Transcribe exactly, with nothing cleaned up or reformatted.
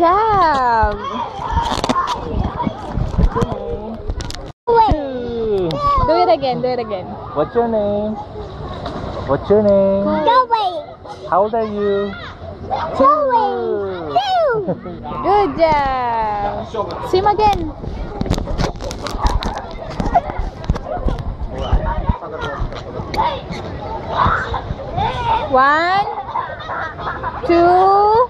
job. Two. Do it again. Do it again. What's your name? What's your name? Going. How old are you? Going. Two. Good job. Swim again. One, two.